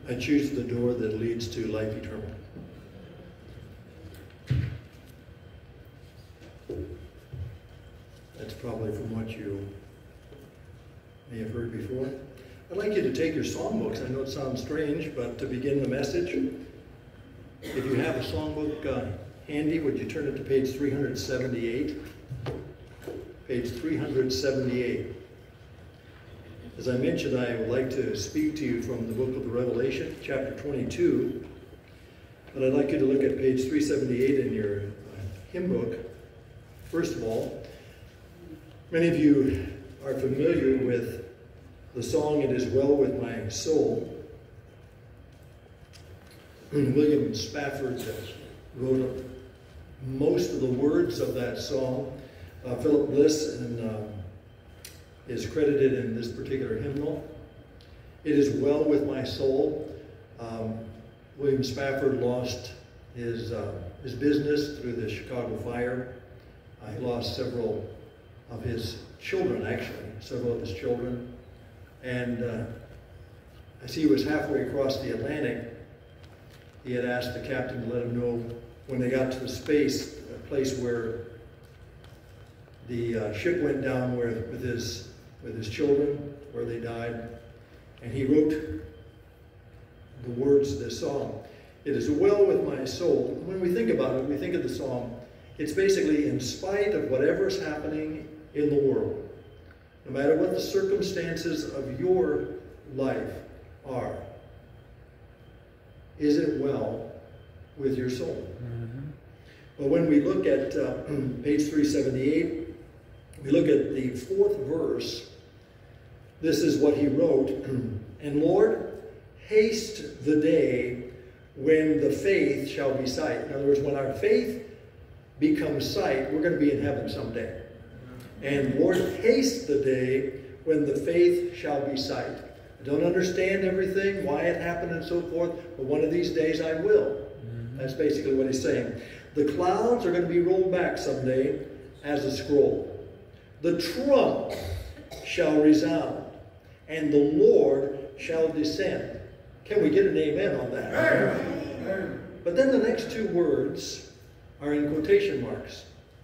I choose the door that leads to life eternal. That's probably from what you may have heard before. I'd like you to take your songbooks. I know it sounds strange, but to begin the message, if you have a songbook handy, would you turn it to page 378? Page 378. As I mentioned, I would like to speak to you from the book of the Revelation, chapter 22. But I'd like you to look at page 378 in your hymn book. First of all, many of you are familiar with the song, "It Is Well With My Soul." William Spafford wrote most of the words of that song. Philip Bliss is credited in this particular hymnal. "It Is Well With My Soul." William Spafford lost his business through the Chicago fire. He lost several of his children, And as he was halfway across the Atlantic, he had asked the captain to let him know when they got to the place where the ship went down with his children, where they died. And he wrote the words of this song. "It is well with my soul." When we think about it, we think of the song, it's basically in spite of whatever's happening in the world, no matter what the circumstances of your life are, is it well with your soul? Mm-hmm. Well, when we look at page 378, we look at the 4th verse. This is what he wrote. "And Lord, haste the day when the faith shall be sight." In other words, when our faith becomes sight, we're going to be in heaven someday. "And Lord, haste the day when the faith shall be sight." I don't understand everything, why it happened and so forth, but one of these days I will. Mm-hmm. That's basically what he's saying. The clouds are going to be rolled back someday as a scroll. The trump shall resound, and the Lord shall descend. Can we get an amen on that? Amen. But then the next two words are in quotation marks.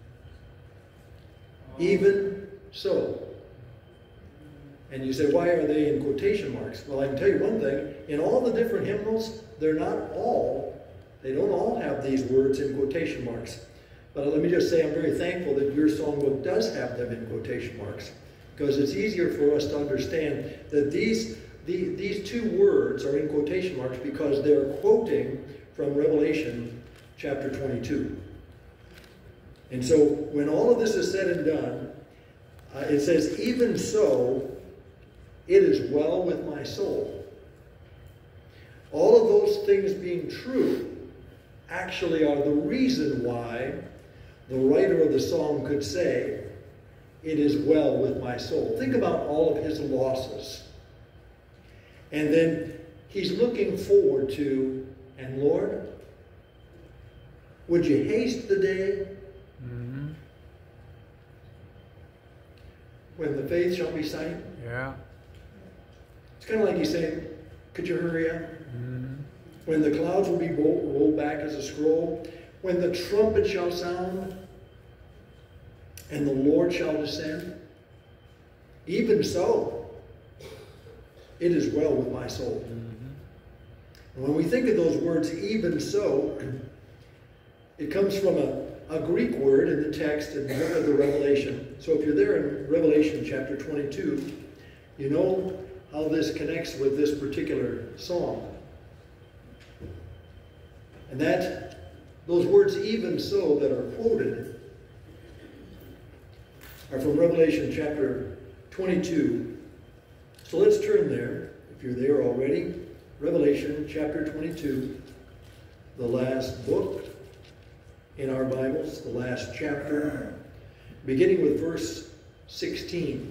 "Even so." And you say, why are they in quotation marks? Well, I can tell you one thing. In all the different hymnals, they don't all have these words in quotation marks. But let me just say, I'm very thankful that your songbook does have them in quotation marks, because it's easier for us to understand that these two words are in quotation marks because they're quoting from Revelation chapter 22. And so when all of this is said and done, it says, "Even so, it is well with my soul." All of those things being true actually are the reason why the writer of the song could say, "It is well with my soul." Think about all of his losses. And then he's looking forward to, "And Lord, would you haste the day when the faith shall be sight?" Yeah. It's kind of like he's saying, could you hurry up? Mm-hmm. "When the clouds will be rolled back as a scroll, when the trumpet shall sound, and the Lord shall descend, even so, it is well with my soul." Mm-hmm. And when we think of those words, "even so," it comes from a Greek word in the text in the book of the Revelation. So if you're there in Revelation chapter 22, you know how this connects with this particular song. And those words, "even so," that are quoted are from Revelation chapter 22. So let's turn there, if you're there already. Revelation chapter 22, the last book in our Bibles, the last chapter, beginning with verse 16.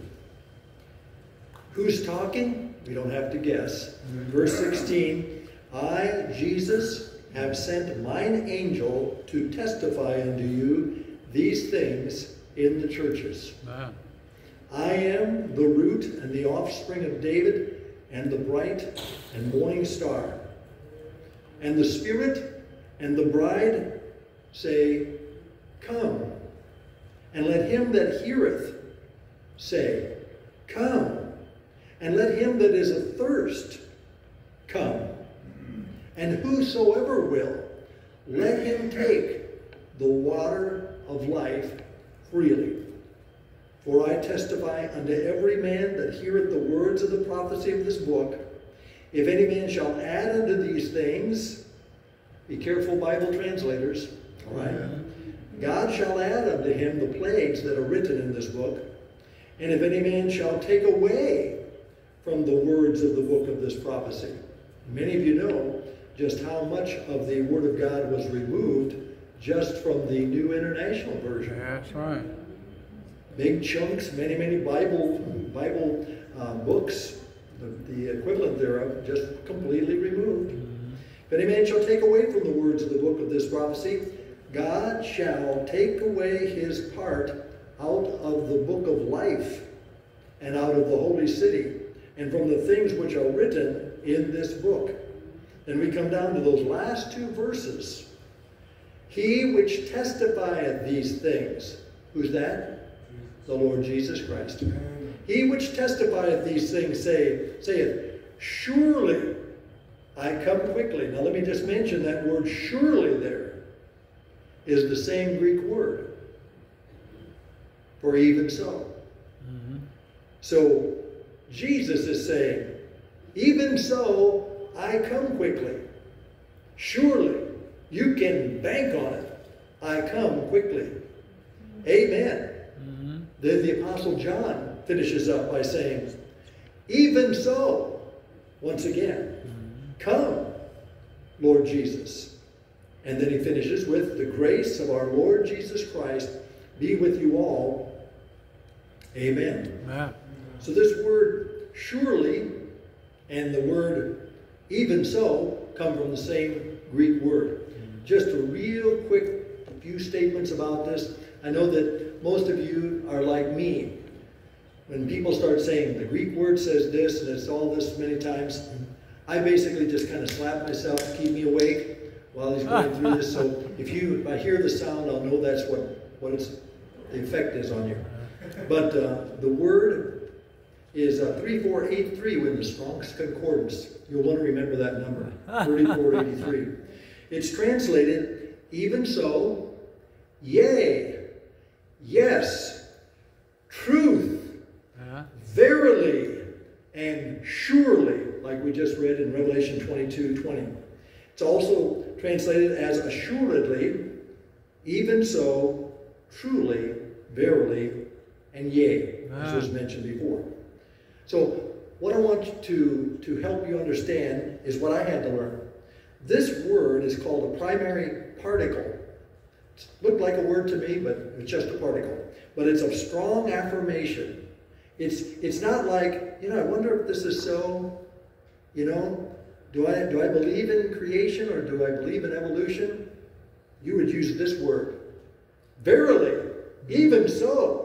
Who's talking? We don't have to guess. Verse 16, "I, Jesus, have sent mine angel to testify unto you these things in the churches. I am the root and the offspring of David, and the bright and morning star. And the Spirit and the bride say, Come. And let him that heareth say, Come. And let him that is athirst come. And whosoever will, let him take the water of life freely. For I testify unto every man that heareth the words of the prophecy of this book, if any man shall add unto these things, be careful, Bible translators, all right? God shall add unto him the plagues that are written in this book. And if any man shall take away from the words of the book of this prophecy. Many of you know just how much of the Word of God was removed just from the New International Version. That's right. Big chunks, many Bible books, the equivalent thereof, just completely removed. If any man shall take away from the words of the book of this prophecy, God shall take away his part out of the book of life and out of the holy city, and from the things which are written in this book. Then we come down to those last two verses. He which testifieth these things. Who's that? The Lord Jesus Christ. He which testifieth these things saith, Surely I come quickly. Now let me just mention that word surely there is the same Greek word for even so. So Jesus is saying, even so, I come quickly. Surely, you can bank on it. I come quickly. Amen. Then the Apostle John finishes up by saying, even so, once again, come, Lord Jesus. And then he finishes with, the grace of our Lord Jesus Christ be with you all. Amen. Amen. So this word surely and the word even so come from the same Greek word. Just a real quick few statements about this. I know that most of you are like me. When people start saying the Greek word says this and it's all this many times, I basically just kind of slap myself to keep me awake while he's going through this. So if I hear the sound, I'll know that's what the effect is on you. But the word is 3483 in the Strong's Concordance. You'll want to remember that number, 3483. It's translated, even so, yea, yes, truth, verily, and surely, like we just read in Revelation 22:20. It's also translated as assuredly, even so, truly, verily, and yea, as was mentioned before. So what I want to help you understand is what I had to learn. This word is called a primary particle. It looked like a word to me, but it's just a particle. But it's of strong affirmation. It's not like, I wonder if this is so, do I believe in creation or do I believe in evolution? You would use this word. Verily, even so.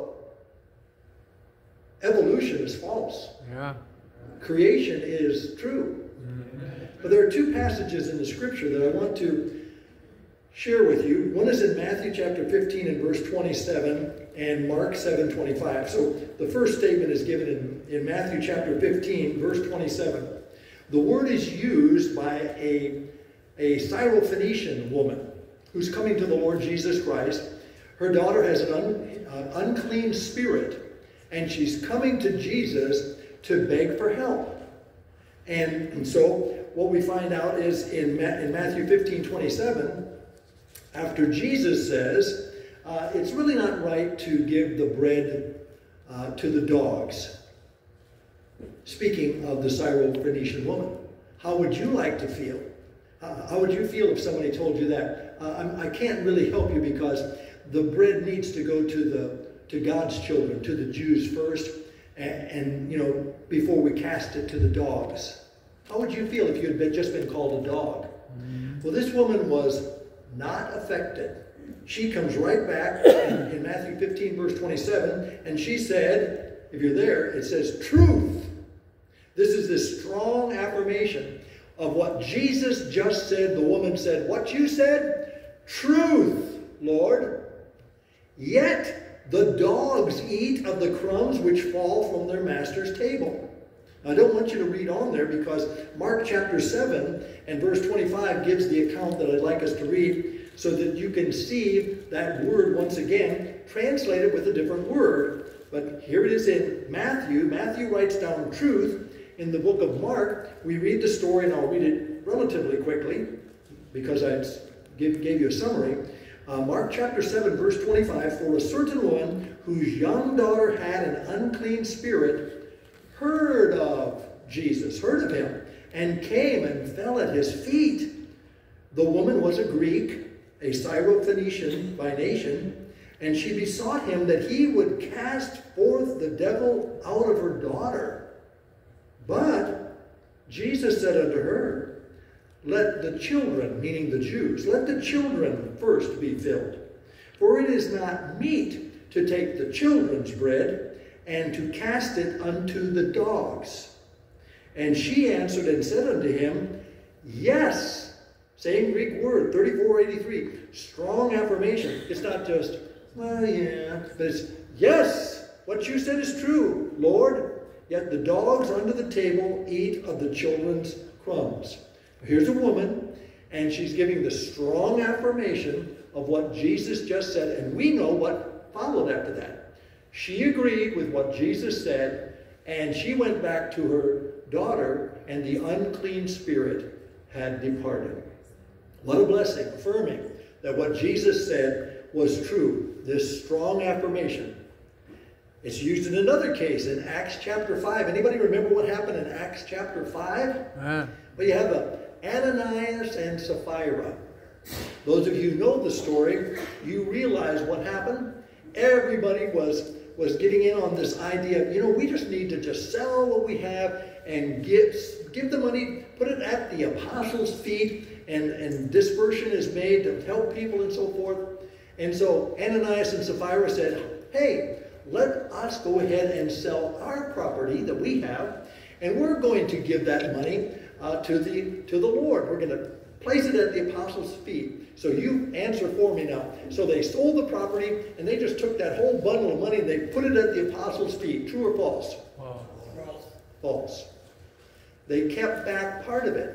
Evolution is false. Yeah. Creation is true. But there are two passages in the scripture that I want to share with you. One is in Matthew chapter 15 and verse 27 and Mark 7:25. So the first statement is given in Matthew chapter 15, verse 27. The word is used by a Syrophoenician woman who's coming to the Lord Jesus Christ. Her daughter has an unclean spirit. And she's coming to Jesus to beg for help. And so what we find out is in Matthew 15:27, after Jesus says, it's really not right to give the bread to the dogs. Speaking of the Syrophoenician woman, how would you like to feel? How would you feel if somebody told you that? I can't really help you because the bread needs to go to God's children, to the Jews first, and before we cast it to the dogs. How would you feel if you had just been called a dog? Well, this woman was not affected. She comes right back in Matthew 15, verse 27, and she said, if you're there, it says, truth. This is this strong affirmation of what Jesus just said. The woman said, "What you said? Truth, Lord. Yet the dogs eat of the crumbs which fall from their master's table." I don't want you to read on there because Mark chapter 7 and verse 25 gives the account that I'd like us to read so that you can see that word once again translated with a different word. But here it is in Matthew. Matthew writes down truth. In the book of Mark, we read the story, and I'll read it relatively quickly because I gave you a summary. Mark chapter 7, verse 25, "For a certain woman whose young daughter had an unclean spirit heard of Jesus," heard of him, "and came and fell at his feet. The woman was a Greek, a Syrophoenician by nation, and she besought him that he would cast forth the devil out of her daughter. But Jesus said unto her, Let the children," meaning the Jews, "let the children first be filled. For it is not meet to take the children's bread and to cast it unto the dogs. And she answered and said unto him, Yes." Same Greek word, 3483. Strong affirmation. It's not just, "Well, yeah," but it's, "Yes, what you said is true, Lord. Yet the dogs under the table eat of the children's crumbs." Here's a woman, and she's giving the strong affirmation of what Jesus just said, and we know what followed after that. She agreed with what Jesus said, and she went back to her daughter, and the unclean spirit had departed. What a blessing, affirming that what Jesus said was true. This strong affirmation. It's used in another case in Acts chapter 5. Anybody remember what happened in Acts chapter 5? Well, you have Ananias and Sapphira. Those of you who know the story, you realize what happened. Everybody was getting in on this idea of, we just need to just sell what we have and give the money, put it at the apostles' feet, and dispersion is made to help people and so forth. And so Ananias and Sapphira said, "Hey, let us go ahead and sell our property that we have, and we're going to give that money to the Lord. We're going to place it at the apostles' feet. So you answer for me now." So they sold the property, and they just took that whole bundle of money and they put it at the apostles' feet. True or false? Wow. False. They kept back part of it.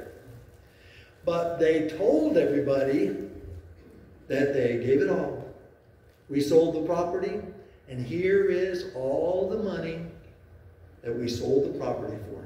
But they told everybody that they gave it all. We sold the property, and here is all the money that we sold the property for.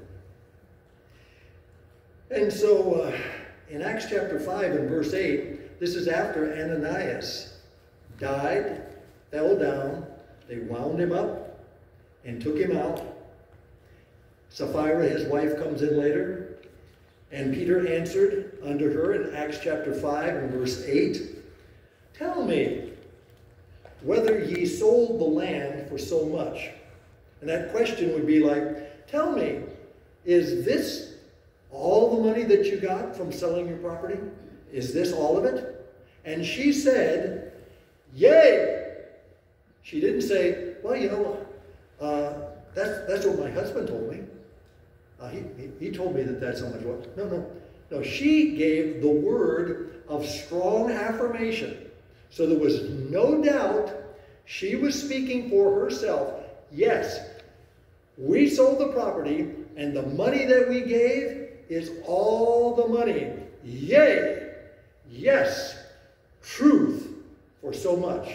And so in Acts chapter 5 and verse 8, this is after Ananias died, fell down, they wound him up and took him out. Sapphira, his wife, comes in later. And Peter answered unto her in Acts chapter 5 and verse 8, "Tell me whether ye sold the land for so much." And that question would be like, "Tell me, is this all the money that you got from selling your property? Is this all of it?" And she said, "Yea." She didn't say, "Well, that's what my husband told me. He told me that's how much it was." No. She gave the word of strong affirmation. So there was no doubt she was speaking for herself. Yes, we sold the property, and the money that we gave is all the money. Yea, yes, truth for so much.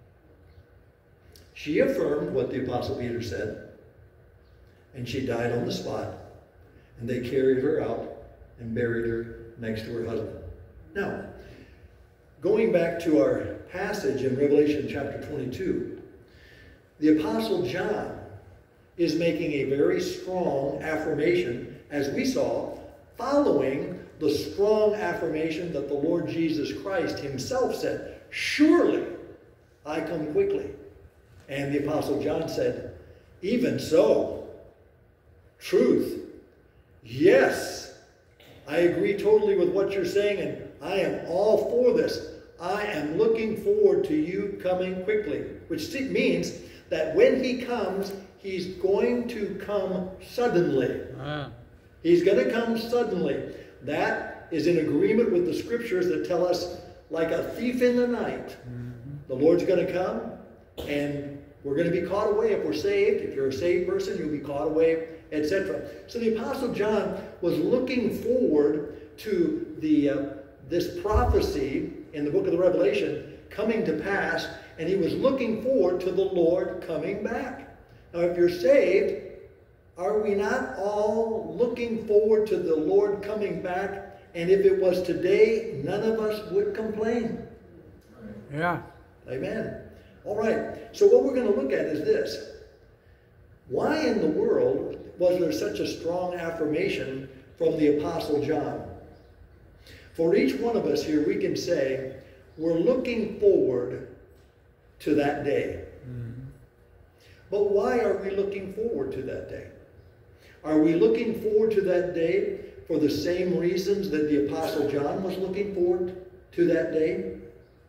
She affirmed what the Apostle Peter said, and she died on the spot. And they carried her out and buried her next to her husband. Now, going back to our passage in Revelation chapter 22, the Apostle John is making a very strong affirmation, as we saw, following the strong affirmation that the Lord Jesus Christ himself said, "Surely I come quickly." And the Apostle John said, "Even so, truth. Yes, I agree totally with what you're saying, and I am all for this. I am looking forward to you coming quickly." Which means that when he comes, he's going to come suddenly. He's going to come suddenly. That is in agreement with the scriptures that tell us, like a thief in the night, the Lord's going to come, and we're going to be caught away if we're saved. If you're a saved person, you'll be caught away, etc. So the Apostle John was looking forward to this prophecy in the book of the Revelation coming to pass, and he was looking forward to the Lord coming back. Now, if you're saved, are we not all looking forward to the Lord coming back? And if it was today, none of us would complain. Yeah. Amen. All right. So what we're going to look at is this. Why in the world was there such a strong affirmation from the Apostle John? For each one of us here, we can say, we're looking forward to that day. But why are we looking forward to that day? Are we looking forward to that day for the same reasons that the Apostle John was looking forward to that day?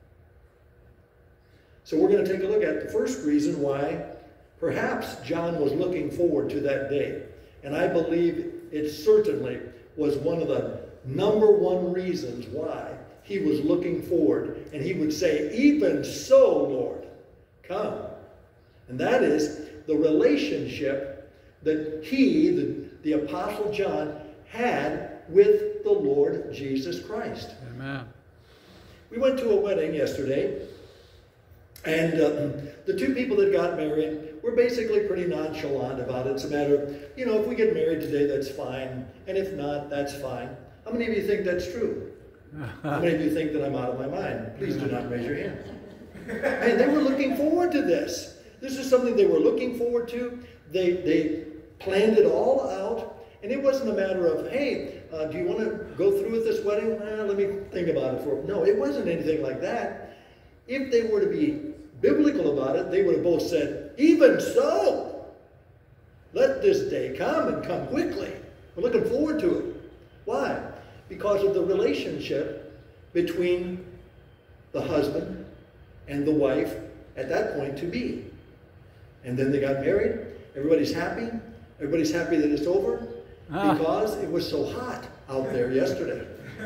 So we're going to take a look at the first reason why perhaps John was looking forward to that day. And I believe it certainly was one of the #1 reasons why he was looking forward. And he would say, even so, Lord, come. And that is the relationship that he, the Apostle John, had with the Lord Jesus Christ. Amen. We went to a wedding yesterday, and the two people that got married were basically pretty nonchalant about it. It's a matter of, you know, if we get married today, that's fine, and if not, that's fine. How many of you think that's true? How many of you think that I'm out of my mind? Please do not raise your hand. And they were looking forward to this. This is something they were looking forward to. They planned it all out. And it wasn't a matter of, hey, do you want to go through with this wedding? Let me think about it for. No, it wasn't anything like that. If they were to be biblical about it, they would have both said, even so, let this day come and come quickly. We're looking forward to it. Why? Because of the relationship between the husband and the wife at that point to be. And then they got married. Everybody's happy. Everybody's happy that it's over because it was so hot out there yesterday.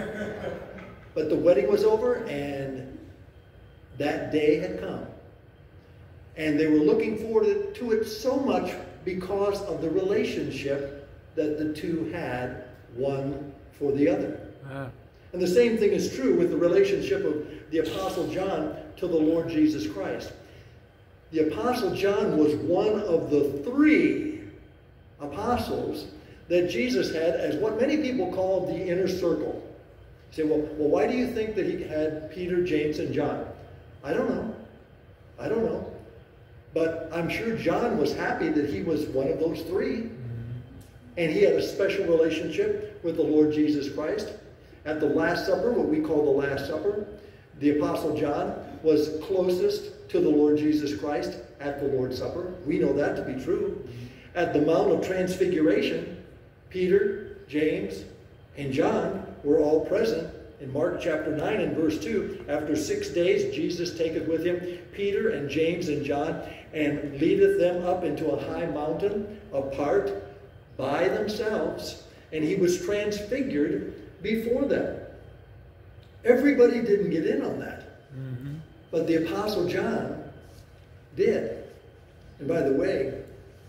But the wedding was over and that day had come. And they were looking forward to it so much because of the relationship that the two had, one for the other. And the same thing is true with the relationship of the Apostle John to the Lord Jesus Christ. The Apostle John was one of the 3 apostles that Jesus had as what many people call the inner circle. You say, well, why do you think that he had Peter, James, and John? I don't know. I don't know. But I'm sure John was happy that he was one of those 3. And he had a special relationship with the Lord Jesus Christ. At the Last Supper, what we call the Last Supper, the Apostle John was closest to the Lord Jesus Christ at the Lord's Supper. We know that to be true. At the Mount of Transfiguration, Peter, James, and John were all present. In Mark chapter 9 and verse 2, after 6 days, Jesus taketh with him Peter and James and John, and leadeth them up into a high mountain apart by themselves, and he was transfigured before them. Everybody didn't get in on that. But the Apostle John did. And by the way,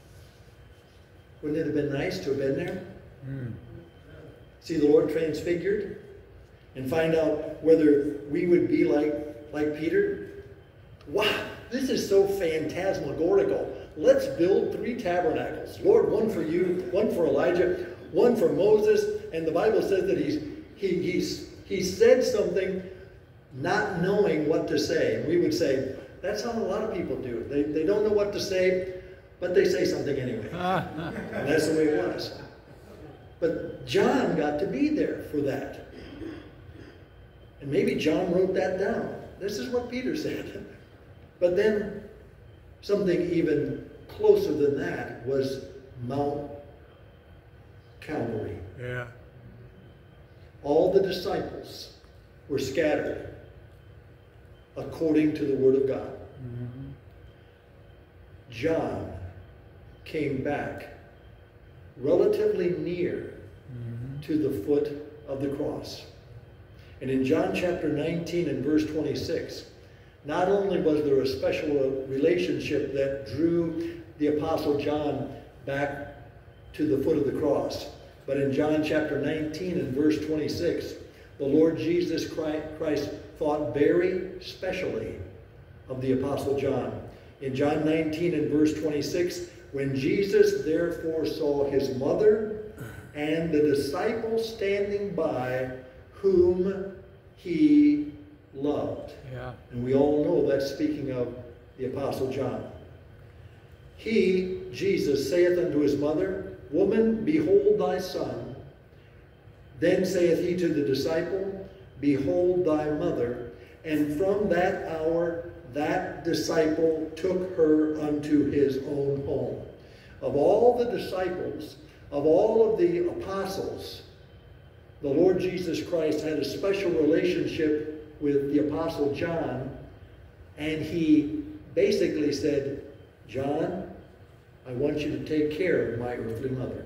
wouldn't it have been nice to have been there? See the Lord transfigured? And find out whether we would be like Peter? Wow, this is so phantasmagorical. Let's build 3 tabernacles. Lord, one for you, one for Elijah, one for Moses. And the Bible says that he said something not knowing what to say. And we would say, that's how a lot of people do. They don't know what to say, but they say something anyway. And that's the way it was. But John got to be there for that. And maybe John wrote that down. This is what Peter said. But then something even closer than that was Mount Calvary. Yeah. All the disciples were scattered according to the Word of God. John came back relatively near to the foot of the cross. And in John chapter 19 and verse 26, not only was there a special relationship that drew the Apostle John back to the foot of the cross, but in John chapter 19 and verse 26, the Lord Jesus Christ thought very specially of the Apostle John. In John 19 and verse 26, when Jesus therefore saw his mother and the disciples standing by whom he loved. Yeah. And we all know that's speaking of the Apostle John. He, Jesus, saith unto his mother, Woman, behold thy son. Then saith he to the disciple, Behold thy mother. And from that hour that disciple took her unto his own home. Of all the disciples, of all of the apostles, the Lord Jesus Christ had a special relationship with the Apostle John, and he basically said, John, I want you to take care of my earthly mother.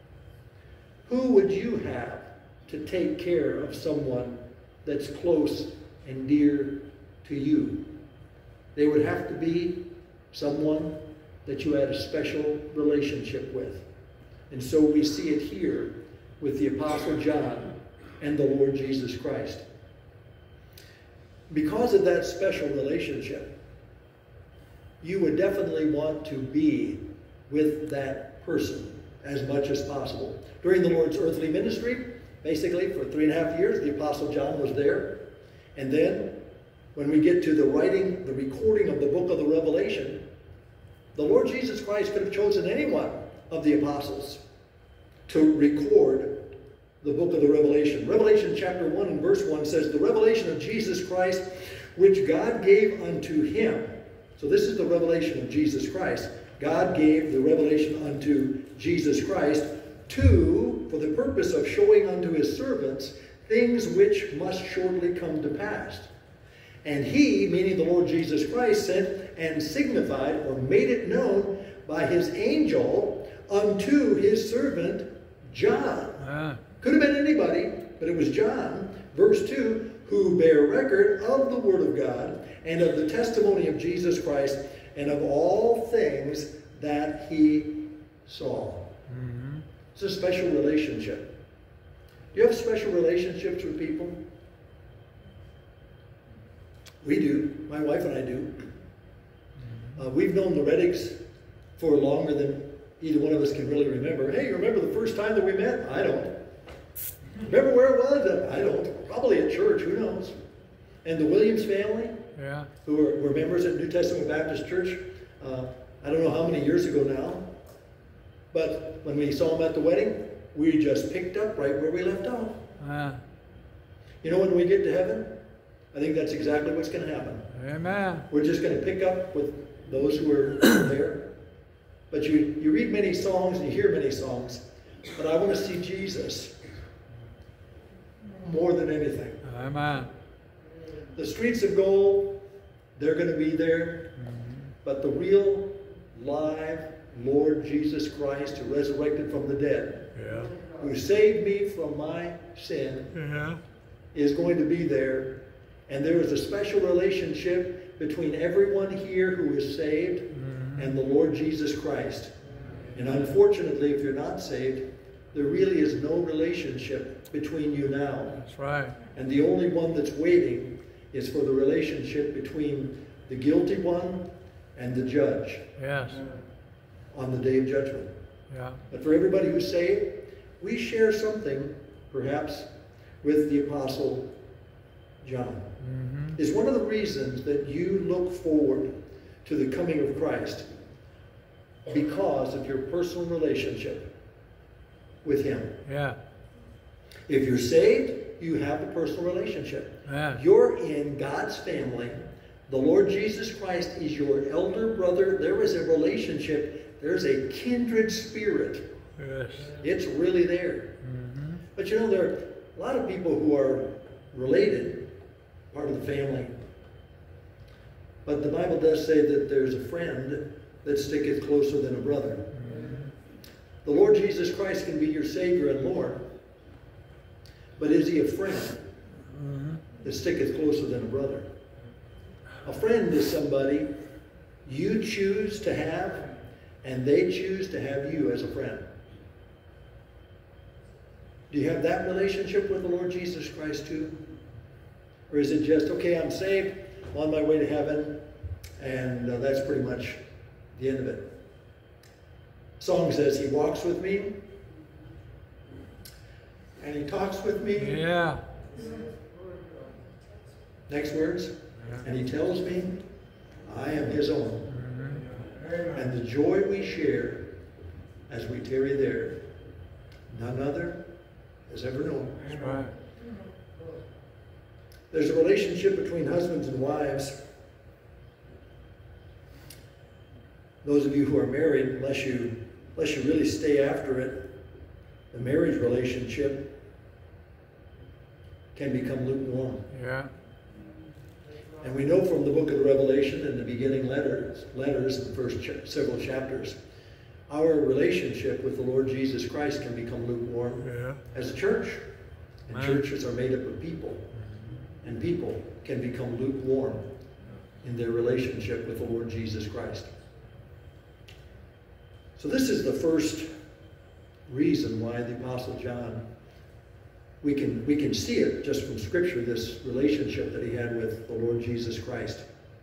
Who would you have to take care of someone that's close and dear to you? They would have to be someone that you had a special relationship with. And so we see it here with the Apostle John and the Lord Jesus Christ. Because of that special relationship, you would definitely want to be with that person as much as possible. During the Lord's earthly ministry, basically for 3.5 years, the Apostle John was there. And then when we get to the recording of the book of the Revelation, the Lord Jesus Christ could have chosen any one of the apostles to record the book of the Revelation. Revelation chapter 1 and verse 1 says, The revelation of Jesus Christ, which God gave unto him. So this is the revelation of Jesus Christ. God gave the revelation unto Jesus Christ for the purpose of showing unto his servants things which must shortly come to pass. And he, meaning the Lord Jesus Christ, sent and signified or made it known by his angel unto his servant John. Could have been anybody, but it was John. Verse 2, who bear record of the word of God and of the testimony of Jesus Christ and of all things that he saw. It's a special relationship. Do you have special relationships with people? We do. My wife and I do. We've known the Reddigs for longer than either one of us can really remember. Hey, you remember the first time that we met? I don't. Remember where it was? I don't. Probably at church. Who knows? And the Williams family, who were members at New Testament Baptist Church, I don't know how many years ago now, but when we saw them at the wedding, we just picked up right where we left off. You know, when we get to heaven, I think that's exactly what's going to happen. Amen. We're just going to pick up with those who were there. But you read many songs and you hear many songs, but I want to see Jesus more than anything. Amen. The streets of gold, they're going to be there, but the real, live Lord Jesus Christ, who resurrected from the dead, who saved me from my sin, is going to be there. And there is a special relationship between everyone here who is saved and the Lord Jesus Christ. And unfortunately, if you're not saved, there really is no relationship between you now. That's right. And the only one that's waiting is for the relationship between the guilty one and the judge. Yes. On the day of judgment. Yeah. But for everybody who's saved, we share something, perhaps, with the Apostle John. Is one of the reasons that you look forward to the coming of Christ because of your personal relationship with him. Yeah. If you're saved, you have a personal relationship. Yeah. You're in God's family. The Lord Jesus Christ is your elder brother. There is a relationship. There's a kindred spirit. Yes. It's really there. But you know, there are a lot of people who are related, part of the family. But the Bible does say that there's a friend that sticketh closer than a brother. The Lord Jesus Christ can be your Savior and Lord, but is he a friend that sticketh closer than a brother? A friend is somebody you choose to have, and they choose to have you as a friend. Do you have that relationship with the Lord Jesus Christ too? Or is it just, okay, I'm saved, I'm on my way to heaven, and that's pretty much the end of it? Song says, he walks with me, and he talks with me. Yeah. Next words, and he tells me I am his own. And the joy we share as we tarry there, none other has ever known. That's right. There's a relationship between husbands and wives. Those of you who are married, unless you really stay after it, the marriage relationship can become lukewarm. Yeah. And we know from the book of the Revelation and the beginning letters, the first several chapters, our relationship with the Lord Jesus Christ can become lukewarm as a church. And churches are made up of people. And people can become lukewarm in their relationship with the Lord Jesus Christ. So this is the first reason why the Apostle John, we can see it just from Scripture, this relationship that he had with the Lord Jesus Christ.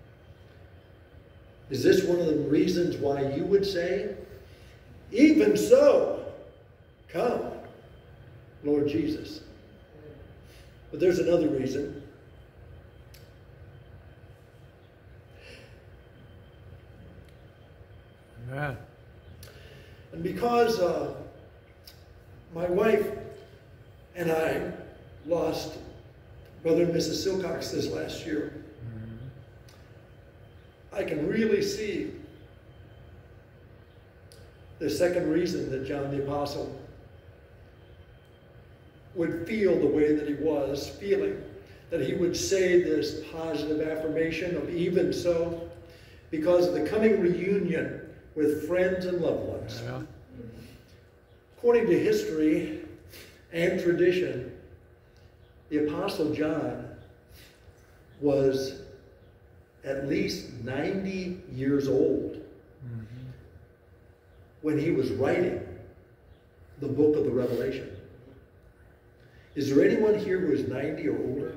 Is this one of the reasons why you would say, even so, come, Lord Jesus? But there's another reason. Amen. And because my wife and I lost Brother and Mrs. Silcox this last year, I can really see the second reason that John the Apostle would feel the way that he was feeling, that he would say this positive affirmation of even so, because of the coming reunion with friends and loved ones. Yeah. According to history and tradition, the Apostle John was at least 90 years old when he was writing the book of the Revelation. Is there anyone here who is 90 or older?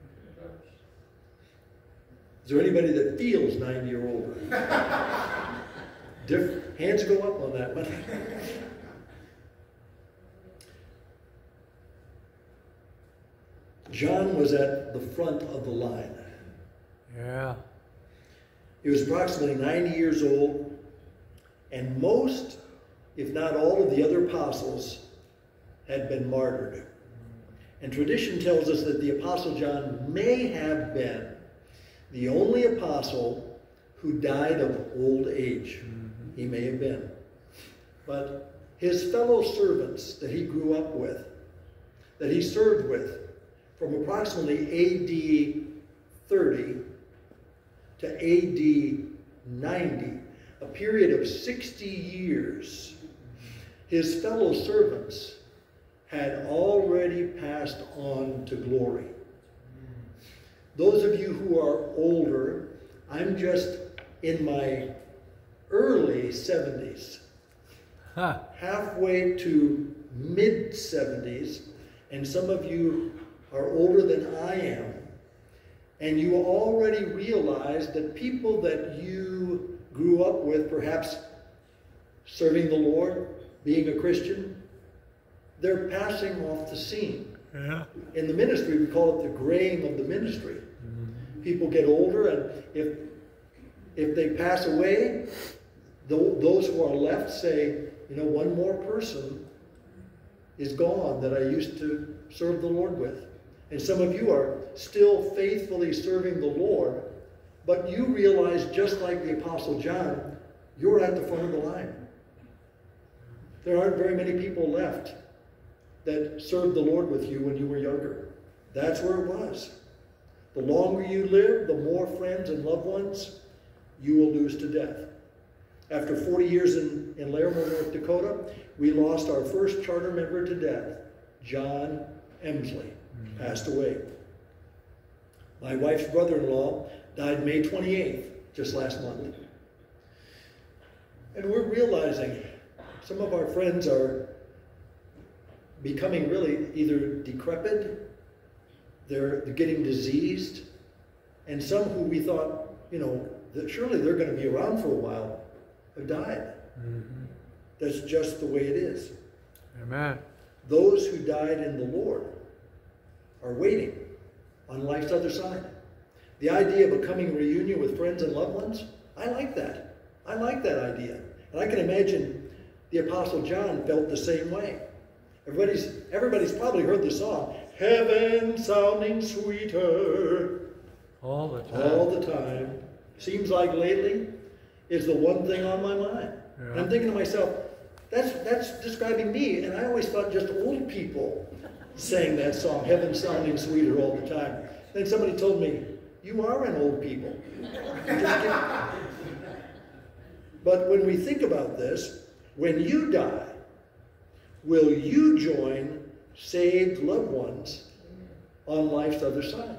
Is there anybody that feels 90 or older? Hands go up on that one. John was at the front of the line. Yeah. He was approximately 90 years old, and most, if not all, of the other apostles had been martyred. And tradition tells us that the Apostle John may have been the only apostle who died of old age. He may have been. But his fellow servants that he grew up with, that he served with, from approximately AD 30 to AD 90, a period of 60 years, his fellow servants had already passed on to glory. Those of you who are older, I'm just in my early 70s, halfway to mid-70s, and some of you are older than I am, and you already realize that people that you grew up with, perhaps serving the Lord, being a Christian, they're passing off the scene. Yeah. In the ministry, we call it the graying of the ministry. People get older, and if they pass away, those who are left say, you know, one more person is gone that I used to serve the Lord with. And some of you are still faithfully serving the Lord, but you realize, just like the Apostle John, you're at the front of the line. There aren't very many people left that served the Lord with you when you were younger. That's where it was. The longer you live, the more friends and loved ones you will lose to death. After 40 years in Larimer, North Dakota, we lost our first charter member to death. John Emsley passed away. My wife's brother-in-law died May 28th, just last month. And we're realizing some of our friends are becoming really either decrepit, they're getting diseased, and some who we thought, you know, that surely they're going to be around for a while, have died. That's just the way it is. Amen. Those who died in the Lord are waiting on life's other side. The idea of a coming reunion with friends and loved ones, I like that. I like that idea. And I can imagine the Apostle John felt the same way. Everybody's probably heard the song, "Heaven sounding sweeter." All the time. All the time. Seems like lately is the one thing on my mind. Yeah. And I'm thinking to myself, that's describing me. And I always thought just old people sang that song, "Heaven sounding sweeter" all the time. Then somebody told me, you are an old people. You just can't. But when we think about this, when you die, will you join saved loved ones on life's other side?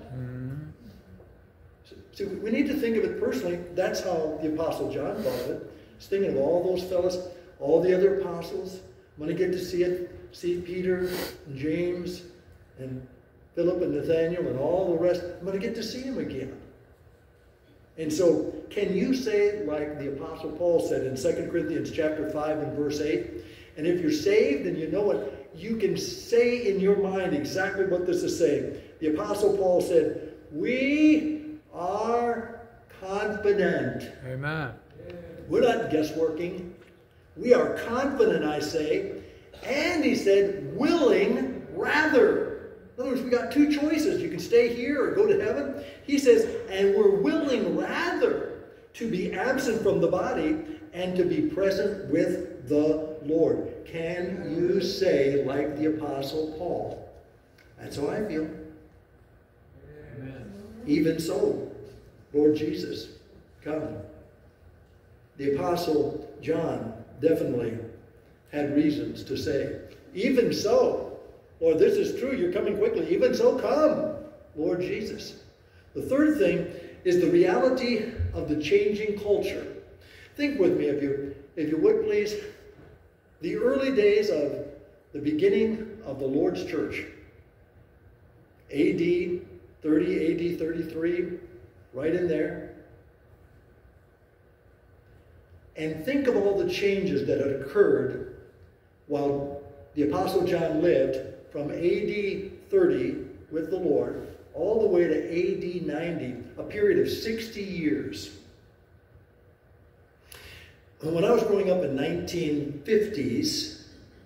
So we need to think of it personally. That's how the Apostle John thought of it. He's thinking of all those fellas, all the other apostles. I'm going to get to see Peter and James and Philip and Nathaniel and all the rest. I'm going to get to see him again. And so, can you say, like the Apostle Paul said in 2 Corinthians chapter 5 and verse 8, and if you're saved and you know it, you can say in your mind exactly what this is saying. The Apostle Paul said, we are confident. Amen. We're not guessworking. We are confident, I say. And he said, willing rather. In other words, we got two choices. You can stay here or go to heaven. He says, and we're willing rather to be absent from the body and to be present with the Lord. Can you say, like the Apostle Paul? That's how I feel. Amen. Even so, Lord Jesus, come. The Apostle John definitely had reasons to say, even so, Lord, this is true, you're coming quickly. Even so, come, Lord Jesus. The third thing is the reality of the changing culture. Think with me, if you would, please. The early days of the beginning of the Lord's church, AD 30, AD 33, right in there. And think of all the changes that had occurred while the Apostle John lived from AD 30 with the Lord all the way to AD 90, a period of 60 years. When I was growing up in 1950s,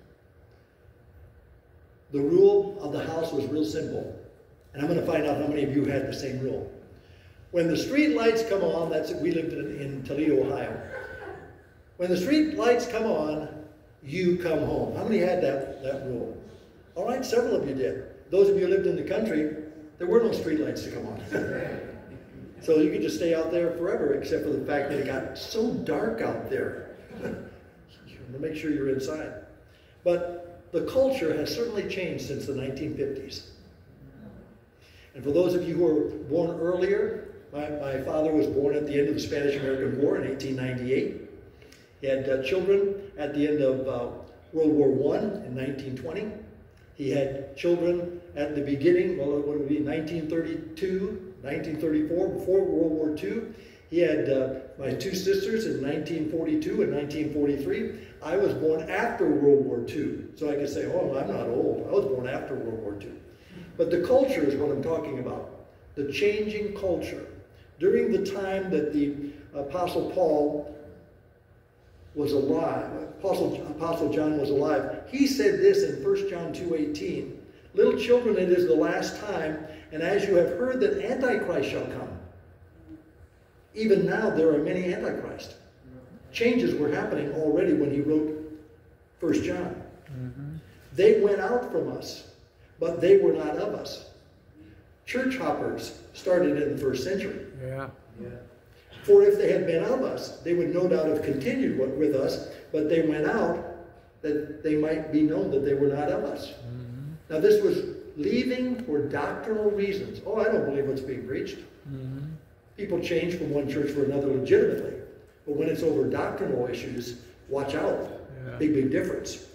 the rule of the house was real simple. And I'm going to find out how many of you had the same rule. When the street lights come on, we lived in Toledo, Ohio. When the street lights come on, you come home. How many had that rule? All right, several of you did. Those of you who lived in the country, there were no street lights to come on. So you could just stay out there forever, except for the fact that it got so dark out there. To make sure you're inside. But the culture has certainly changed since the 1950s. And for those of you who were born earlier, my father was born at the end of the Spanish-American War in 1898. He had children at the end of World War I in 1920. He had children at the beginning, well, what would it be, 1932, 1934, before World War II. He had my two sisters in 1942 and 1943. I was born after World War II. So I could say, oh, I'm not old. I was born after World War II. But the culture is what I'm talking about. The changing culture. During the time that the Apostle Paul was alive, Apostle John was alive, he said this in 1 John 2:18, little children, it is the last time, and as you have heard that Antichrist shall come. Even now there are many Antichrists. Changes were happening already when he wrote 1 John. They went out from us, but they were not of us. Church hoppers started in the first century. For if they had been of us, they would no doubt have continued with us, but they went out that they might be known that they were not of us. Mm-hmm. Now this was leaving for doctrinal reasons. Oh, I don't believe what's being preached. Mm-hmm. People change from one church for another legitimately. But when it's over doctrinal issues, watch out. Yeah. Big difference.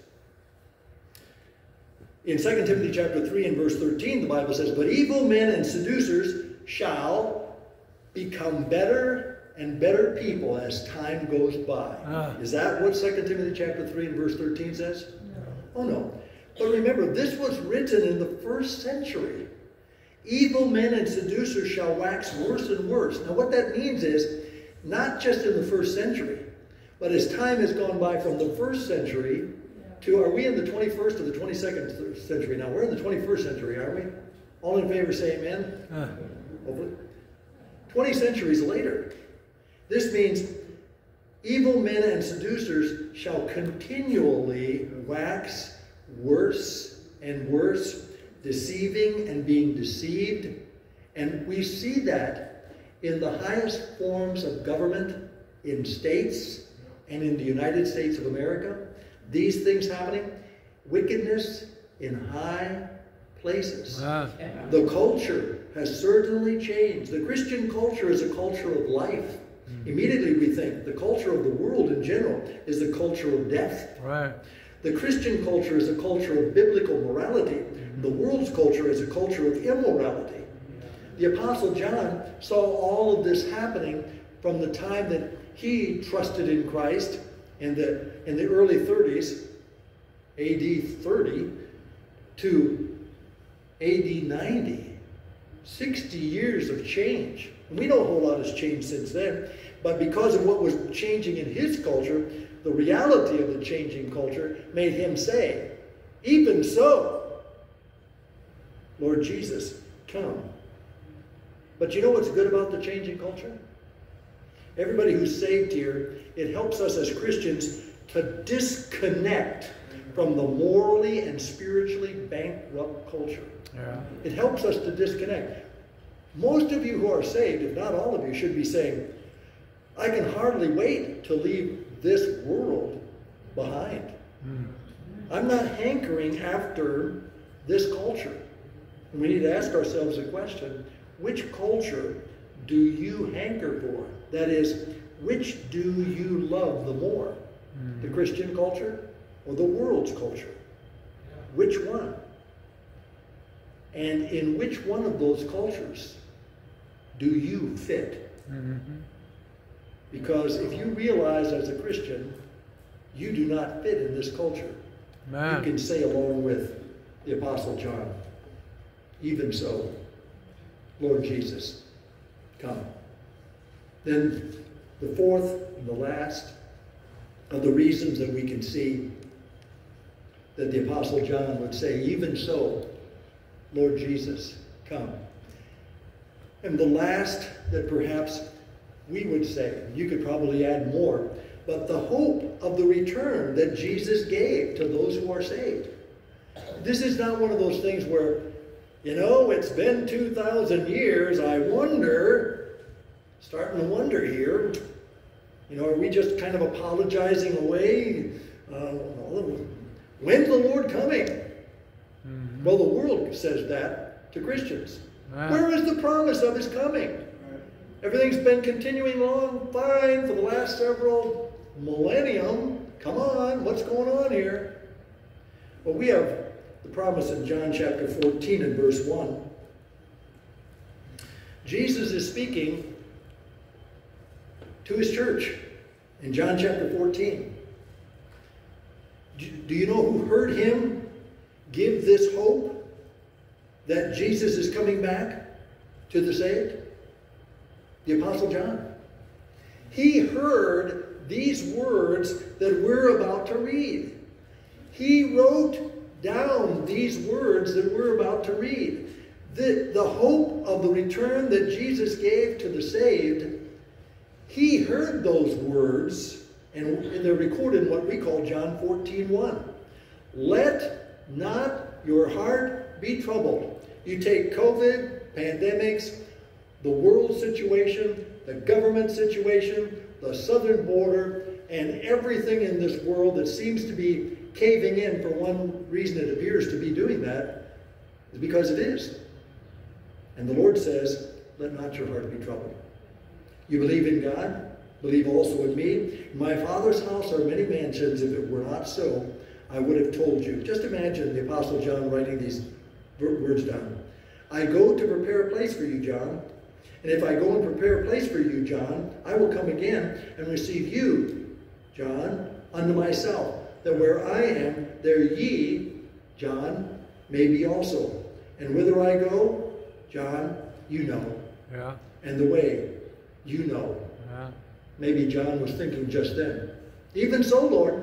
In 2 Timothy chapter 3 and verse 13, the Bible says, but evil men and seducers shall become better and better people as time goes by. Is that what 2 Timothy chapter 3 and verse 13 says? No. Oh no. But remember, this was written in the first century. Evil men and seducers shall wax worse and worse. Now what that means is, not just in the first century, but as time has gone by from the first century to, are we in the 21st or the 22nd century now? We're in the 21st century, aren't we? All in favor say amen? Hopefully. 20 centuries later. This means evil men and seducers shall continually wax worse and worse, deceiving and being deceived. And we see that in the highest forms of government in states and in the United States of America. These things happening, wickedness in high places. The culture has certainly changed. The Christian culture is a culture of life. Immediately we think the culture of the world in general is the culture of death. Right. The Christian culture is a culture of biblical morality. The world's culture is a culture of immorality. The Apostle John saw all of this happening from the time that he trusted in Christ in the early 30s, AD 30, to AD 90. 60 years of change. And we know a whole lot has changed since then, but because of what was changing in his culture, the reality of the changing culture made him say, even so, Lord Jesus, come. But you know what's good about the changing culture? Everybody who's saved here, it helps us as Christians to disconnect from the morally and spiritually bankrupt culture. Yeah. It helps us to disconnect. Most of you who are saved, if not all of you, should be saying, I can hardly wait to leave this world behind. I'm not hankering after this culture. And we need to ask ourselves a question, which culture do you hanker for? That is, which do you love the more? The Christian culture or the world's culture? Which one? And in which one of those cultures do you fit? Because if you realize as a Christian, you do not fit in this culture, you can say along with the Apostle John, even so, Lord Jesus, come. Then the fourth and the last of the reasons that we can see that the Apostle John would say, even so, Lord Jesus, come. And the last that perhaps we would say, you could probably add more, but the hope of the return that Jesus gave to those who are saved. This is not one of those things where, you know, it's been 2,000 years, I wonder, starting to wonder here, you know, are we just kind of apologizing away? When's the Lord coming? Well, the world says that to Christians. Where is the promise of his coming? Everything's been continuing on fine for the last several millennium. Come on, what's going on here? Well, we have the promise in John chapter 14 and verse 1. Jesus is speaking to his church in John chapter 14. Do you know who heard him give this hope that Jesus is coming back to the saved? The Apostle John. He heard these words that we're about to read. He wrote down these words that we're about to read. The hope of the return that Jesus gave to the saved, he heard those words, and they're recorded in what we call John 14:1. Let not your heart be troubled. You take COVID, pandemics, the world situation, the government situation, the southern border, and everything in this world that seems to be caving in, for one reason it appears to be doing that, is because it is. And the Lord says, let not your heart be troubled. You believe in God, believe also in me. In my Father's house are many mansions. If it were not so, I would have told you. Just imagine the Apostle John writing these words down. I go to prepare a place for you, John. And if I go and prepare a place for you, John, I will come again and receive you, John, unto myself, that where I am, there ye, John, may be also. And whither I go, John, you know. Yeah. And the way, you know. Yeah. Maybe John was thinking just then. Even so, Lord,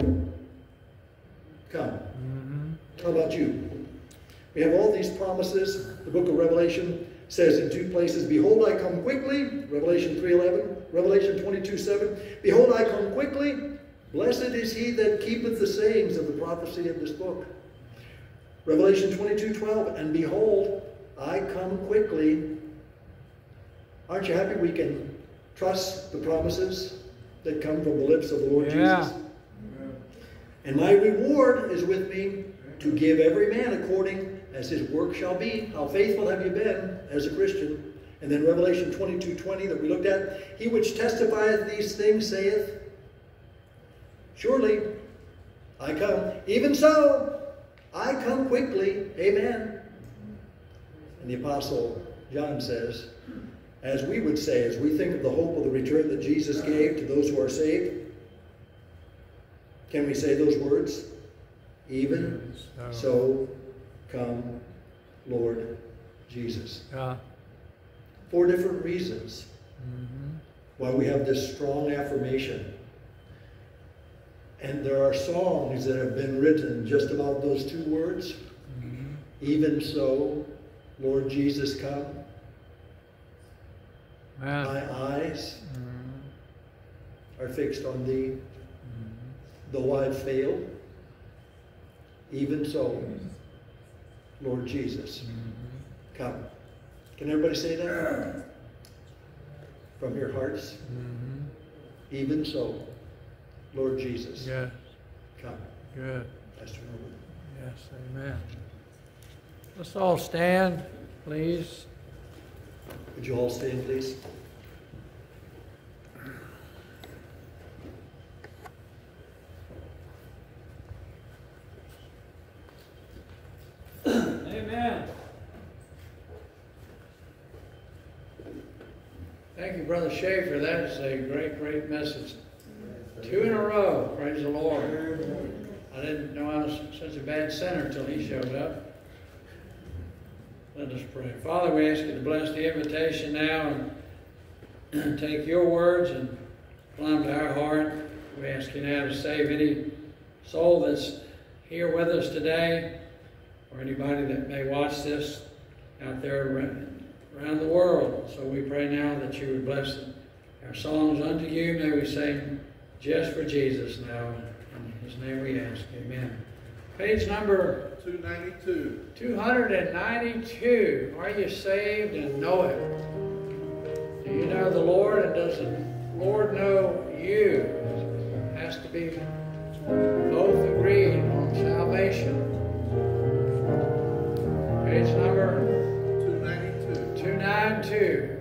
come. Mm-hmm. How about you? We have all these promises. The book of Revelation says in 2 places, behold, I come quickly, Revelation 3:11, Revelation 22:7, behold, I come quickly, blessed is he that keepeth the sayings of the prophecy of this book. Revelation 22:12, and behold, I come quickly. Aren't you happy we can trust the promises that come from the lips of the Lord Jesus? And my reward is with me to give every man according as his work shall be. How faithful have you been as a Christian? And then Revelation 22:20 that we looked at, he which testifieth these things saith, surely I come. Even so, I come quickly. Amen. And the Apostle John says, as we would say, as we think of the hope of the return that Jesus gave to those who are saved, can we say those words? Even so come, Lord Jesus. Yeah. 4 different reasons Mm-hmm. why we have this strong affirmation. And there are songs that have been written just about those 2 words. Mm-hmm. Even so, Lord Jesus, come. Man. My eyes Mm-hmm. are fixed on thee. Mm-hmm. Though I've failed, even so, Lord Jesus, Mm-hmm. come. Can everybody say that? From your hearts? Mm-hmm. Even so, Lord Jesus, Yes. come. Good. Pastor Norbert. Yes. Amen. Let's all stand, please. Would you all stand, please? Amen. Thank you, Brother Schaefer. That is a great, great message. 2 in a row. Praise the Lord. I didn't know I was such a bad sinner until he showed up. Let us pray. Father, we ask you to bless the invitation now and take your words and apply them to our heart. We ask you now to save any soul that's here with us today, or anybody that may watch this out there around the world. So we pray now that you would bless our songs unto you. May we sing just for Jesus now. In his name we ask. Amen. Page number 292. 292. Are you saved and know it? Do you know the Lord, and does the Lord know you? It has to be both agreed on salvation. Page number 292. 292.